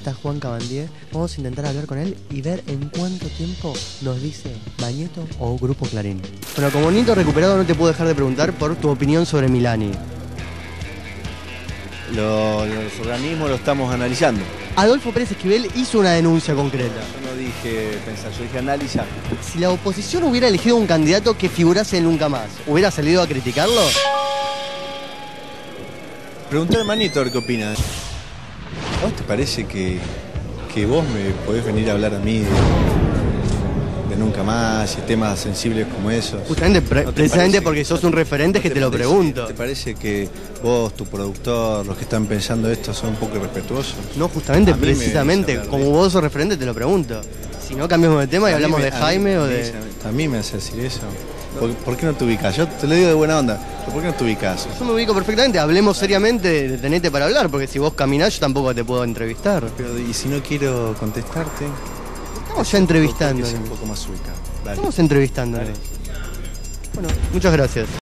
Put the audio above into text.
está Juan Cabandier. Vamos a intentar hablar con él y ver en cuánto tiempo nos dice Mañeto o Grupo Clarín. Bueno, como nieto recuperado no te puedo dejar de preguntar por tu opinión sobre Milani. Los organismos lo estamos analizando. Adolfo Pérez Esquivel hizo una denuncia concreta. Yo no dije pensar, yo dije analizar. Si la oposición hubiera elegido un candidato que figurase en Nunca Más, ¿hubiera salido a criticarlo? Preguntale a Manito a ver qué opina. ¿A vos te parece que vos me podés venir a hablar a mí de Nunca Más y temas sensibles como esos? Justamente, ¿No te precisamente parece porque sos un referente, ¿no que te lo pregunto. ¿Te parece que vos, tu productor, los que están pensando esto son un poco irrespetuosos? No, justamente, A mí me precisamente, venís a hablar como de vos sos referente, te lo pregunto. Si no, cambiamos de tema y hablamos de Jaime o de... A mí me hace decir eso. ¿Por qué no te ubicas? Yo te lo digo de buena onda, pero ¿por qué no te ubicas? Yo me ubico perfectamente, hablemos seriamente, tenete para hablar, porque si vos caminás yo tampoco te puedo entrevistar. Pero, ¿y si no quiero contestarte? Estamos ya entrevistando. Un poco más ubicado. Dale. Estamos entrevistando. Dale. Bueno, muchas gracias.